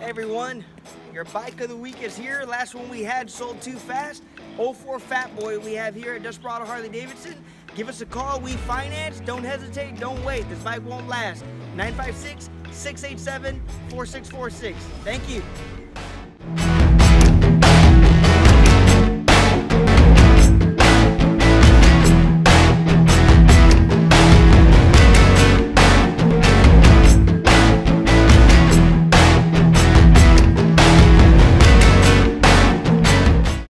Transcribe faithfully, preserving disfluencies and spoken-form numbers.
everyone, your bike of the week is here. Last one we had sold too fast. oh four Fat Boy we have here at Desperado Harley-Davidson. Give us a call, we finance. Don't hesitate, don't wait. This bike won't last. nine five six, six eight seven, four six four six. Thank you.